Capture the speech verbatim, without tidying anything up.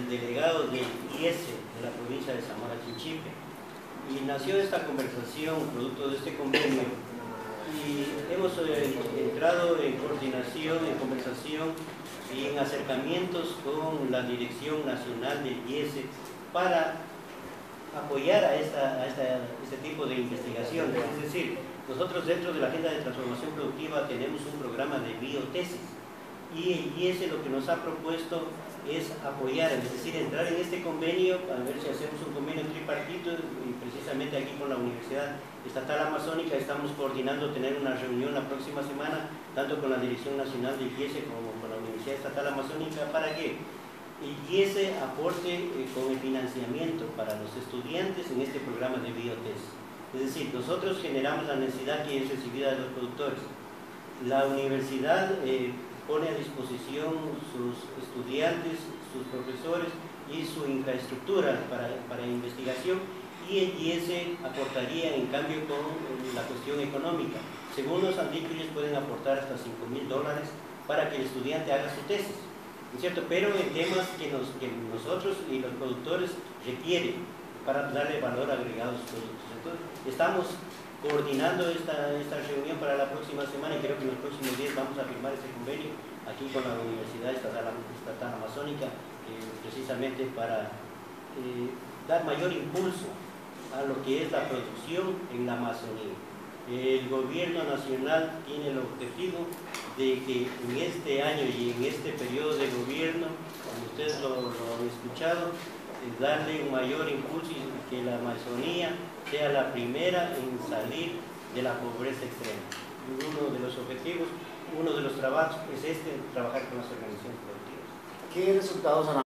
el delegado del I E S E de la provincia de Zamora Chinchipe, y nació esta conversación producto de este convenio, y hemos eh, entrado en coordinación, en conversación y en acercamientos con la Dirección Nacional del I E S E para apoyar a, esta, a esta, este tipo de investigación. Es decir, nosotros dentro de la Agenda de Transformación Productiva tenemos un programa de biotesis, y el I E S E lo que nos ha propuesto es apoyar, es decir, entrar en este convenio, a ver si hacemos un convenio tripartito, y precisamente aquí con la Universidad Estatal Amazónica estamos coordinando tener una reunión la próxima semana, tanto con la Dirección Nacional del I E S E como con la Universidad Estatal Amazónica, para que el I E S E aporte eh, con el financiamiento para los estudiantes en este programa de biotesis. Es decir, nosotros generamos la necesidad que es recibida de los productores. La universidad eh, pone a disposición sus estudiantes, sus profesores y su infraestructura para, para investigación, y el I E S E aportaría en cambio con la cuestión económica. Según nos han dicho, ellos pueden aportar hasta cinco mil dólares para que el estudiante haga su tesis, ¿no es cierto? Pero en temas que, nos, que nosotros y los productores requieren para darle valor agregado a sus productos. Entonces, estamos coordinando esta, esta reunión para la próxima semana, y creo que en los próximos días vamos a firmar ese convenio aquí con la Universidad Estatal, Estatal Amazónica, eh, precisamente para eh, dar mayor impulso a lo que es la producción en la Amazonía. El gobierno nacional tiene el objetivo de que en este año y en este periodo de gobierno, como ustedes lo, lo han escuchado, es darle un mayor impulso y que la Amazonía sea la primera en salir de la pobreza extrema. Uno de los objetivos, uno de los trabajos es este, trabajar con las organizaciones productivas. ¿Qué resultados han